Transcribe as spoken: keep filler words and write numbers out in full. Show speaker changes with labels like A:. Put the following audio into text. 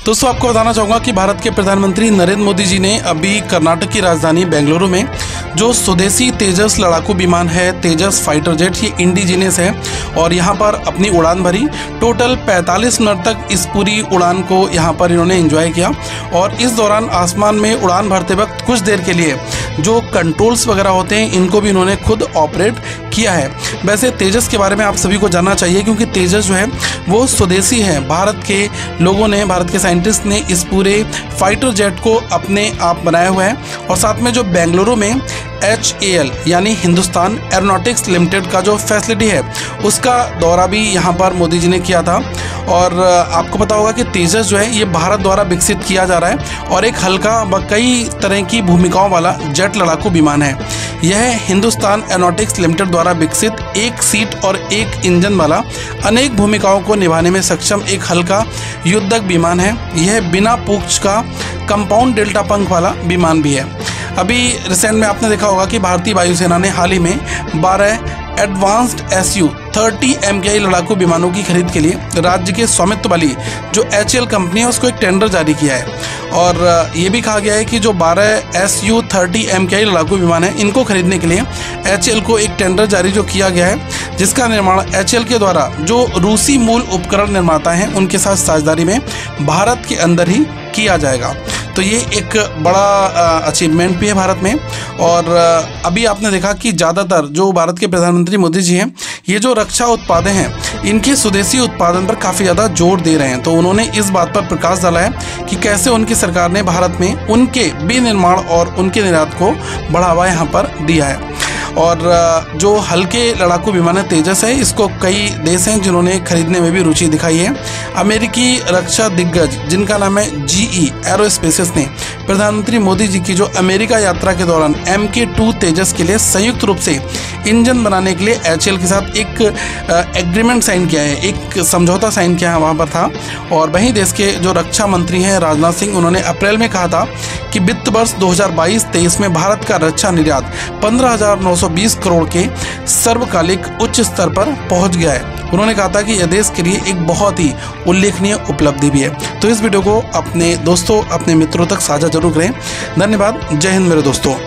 A: दोस्तों आपको बताना चाहूँगा कि भारत के प्रधानमंत्री नरेंद्र मोदी जी ने अभी कर्नाटक की राजधानी बेंगलुरु में जो स्वदेशी तेजस लड़ाकू विमान है, तेजस फाइटर जेट, ये इंडिजीनियस है और यहाँ पर अपनी उड़ान भरी। टोटल पैंतालीस मिनट तक इस पूरी उड़ान को यहाँ पर इन्होंने एंजॉय किया और इस दौरान आसमान में उड़ान भरते वक्त कुछ देर के लिए जो कंट्रोल्स वगैरह होते हैं इनको भी इन्होंने खुद ऑपरेट किया है। वैसे तेजस के बारे में आप सभी को जानना चाहिए क्योंकि तेजस जो है वो स्वदेशी है। भारत के लोगों ने, भारत के साइंटिस्ट ने इस पूरे फाइटर जेट को अपने आप बनाया हुआ है और साथ में जो बेंगलुरु में एच ए एल यानी हिंदुस्तान एरोनॉटिक्स लिमिटेड का जो फैसिलिटी है उसका दौरा भी यहाँ पर मोदी जी ने किया था। और आपको पता होगा कि तेजस जो है ये भारत द्वारा विकसित किया जा रहा है और एक हल्का व कई तरह की भूमिकाओं वाला जेट लड़ाकू विमान है। यह हिंदुस्तान एरोनॉटिक्स लिमिटेड द्वारा विकसित एक सीट और एक इंजन वाला अनेक भूमिकाओं को निभाने में सक्षम एक हल्का युद्धक विमान है। यह बिना पूंछ का कंपाउंड डेल्टा पंख वाला विमान भी है। अभी रिसेंट में आपने देखा होगा कि भारतीय वायुसेना ने हाल ही में बारह advanced S U thirty M K I लड़ाकू विमानों की खरीद के लिए राज्य के स्वामित्व वाली जो एच ए एल कंपनी है उसको एक टेंडर जारी किया है और ये भी कहा गया है कि जो बारह S U thirty M K I लड़ाकू विमान है इनको खरीदने के लिए एच ए एल को एक टेंडर जारी जो किया गया है जिसका निर्माण एच ए एल के द्वारा जो रूसी मूल उपकरण निर्माता हैं उनके साथ साझेदारी में भारत के अंदर ही किया जाएगा। तो ये एक बड़ा अचीवमेंट भी है भारत में। और अभी आपने देखा कि ज़्यादातर जो भारत के प्रधानमंत्री मोदी जी हैं ये जो रक्षा उत्पादन हैं इनके स्वदेशी उत्पादन पर काफ़ी ज़्यादा जोर दे रहे हैं। तो उन्होंने इस बात पर प्रकाश डाला है कि कैसे उनकी सरकार ने भारत में उनके विनिर्माण और उनके निर्यात को बढ़ावा यहाँ पर दिया है। और जो हल्के लड़ाकू विमान तेजस है इसको कई देश हैं जिन्होंने खरीदने में भी रुचि दिखाई है। अमेरिकी रक्षा दिग्गज जिनका नाम है जी ई एरोस्पेस ने प्रधानमंत्री मोदी जी की जो अमेरिका यात्रा के दौरान एम के टू तेजस के लिए संयुक्त रूप से इंजन बनाने के लिए एच ए एल के साथ एक एग्रीमेंट साइन किया है, एक समझौता साइन किया है वहाँ पर था। और वहीं देश के जो रक्षा मंत्री हैं राजनाथ सिंह, उन्होंने अप्रैल में कहा था कि वित्त वर्ष दो हज़ार बाईस तेईस में भारत का रक्षा निर्यात पंद्रह हजार नौ सौ बीस करोड़ के सर्वकालिक उच्च स्तर पर पहुंच गया है। उन्होंने कहा था कि यह देश के लिए एक बहुत ही उल्लेखनीय उपलब्धि भी है। तो इस वीडियो को अपने दोस्तों, अपने मित्रों तक साझा जरूर करें। धन्यवाद। जय हिंद मेरे दोस्तों।